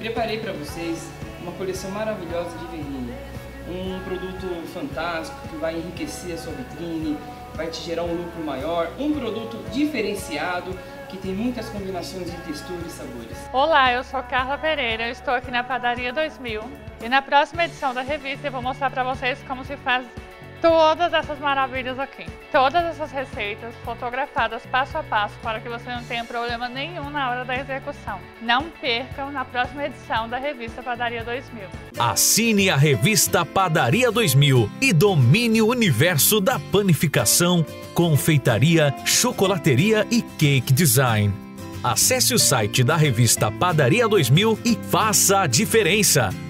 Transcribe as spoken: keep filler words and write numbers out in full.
Preparei para vocês uma coleção maravilhosa de verniz. Um produto fantástico que vai enriquecer a sua vitrine, vai te gerar um lucro maior, um produto diferenciado que tem muitas combinações de textura e sabores. Olá, eu sou Carla Pereira, eu estou aqui na Padaria dois mil e na próxima edição da revista eu vou mostrar para vocês como se faz todas essas maravilhas aqui. Todas essas receitas fotografadas passo a passo para que você não tenha problema nenhum na hora da execução. Não percam na próxima edição da revista Padaria dois mil. Assine a revista Padaria dois mil e domine o universo da panificação, confeitaria, chocolateria e cake design. Acesse o site da revista Padaria dois mil e faça a diferença.